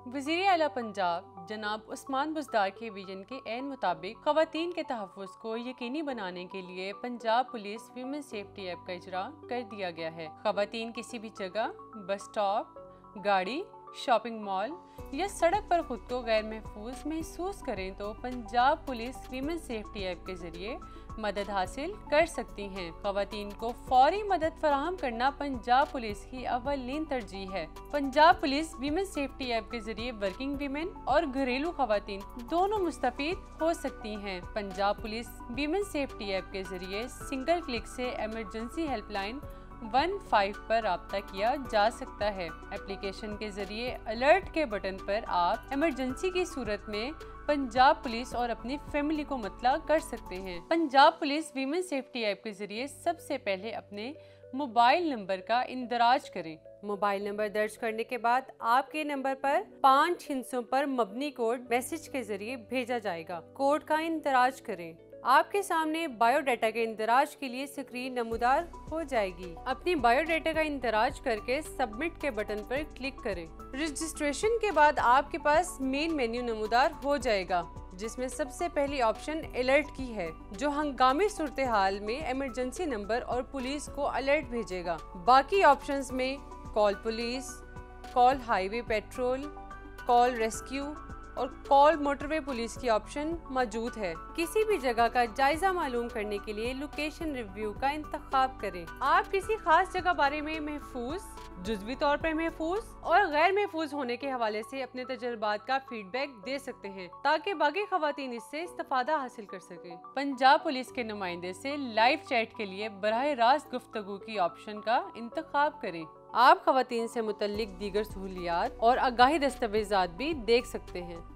वज़ीर आला पंजाब जनाब उस्मान बुज़दार के विजन के ऐन मुताबिक ख़वातीन के तहफ़्फ़ुज़ को यकीनी बनाने के लिए Punjab police women safety app का इजरा कर दिया गया है। ख़वातीन किसी भी जगह, बस स्टॉप, गाड़ी, शॉपिंग मॉल या सड़क पर खुद को गैर महसूस करें तो Punjab police women safety app के जरिए मदद हासिल कर सकती हैं। ख़वातीन को फौरी मदद फराहम करना पंजाब पुलिस की अव्वलीन तरजीह है। Punjab police women safety app के जरिए वर्किंग वीमेन और घरेलू ख़वातीन दोनों मुस्तफ़ीद हो सकती हैं। Punjab police women safety app के जरिए सिंगल क्लिक से इमरजेंसी हेल्पलाइन 15 पर राब्ता किया जा सकता है। एप्लीकेशन के जरिए अलर्ट के बटन पर आप इमरजेंसी की सूरत में पंजाब पुलिस और अपनी फैमिली को मतला कर सकते हैं। Punjab police women safety app के जरिए सबसे पहले अपने मोबाइल नंबर का इंदराज करें। मोबाइल नंबर दर्ज करने के बाद आपके नंबर पर 5 हिस्सों पर मबनी कोड मैसेज के जरिए भेजा जाएगा। कोड का इंदराज करें। आपके सामने बायोडाटा के इंदराज के लिए स्क्रीन नमूदार हो जाएगी। अपनी बायोडाटा का इंदराज करके सबमिट के बटन पर क्लिक करें। रजिस्ट्रेशन के बाद आपके पास मेन मेन्यू नमूदार हो जाएगा, जिसमें सबसे पहली ऑप्शन अलर्ट की है, जो हंगामी सूरत हाल में इमरजेंसी नंबर और पुलिस को अलर्ट भेजेगा। बाकी ऑप्शंस में call police, call highway patrol, call rescue और कॉल मोटरवे पुलिस की ऑप्शन मौजूद है। किसी भी जगह का जायजा मालूम करने के लिए लोकेशन रिव्यू का इंतखाब करें। आप किसी खास जगह बारे में महफूज, जुज़वी तौर पर महफूज और गैर महफूज होने के हवाले से अपने तजुर्बात का फीडबैक दे सकते हैं, ताकि बाकी खवातीन इससे इस्तेफादा हासिल कर सकें। पंजाब पुलिस के नुमाइंदे से लाइव चैट के लिए बराह रास्त गुफ्तगू की ऑप्शन का इंतखाब करें। आप खवातीन से मुतल्लिक दीगर सहूलियात और आगाही दस्तावेजात भी देख सकते हैं।